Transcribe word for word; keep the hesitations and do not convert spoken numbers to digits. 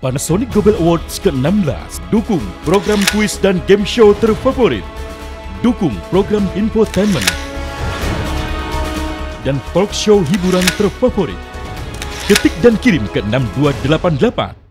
Panasonic Gobel Awards ke enam belas. Dukung program kuis dan game show terfavorit. Dukung program Infotainment dan talk show hiburan terfavorit. Ketik dan kirim ke enam dua delapan delapan.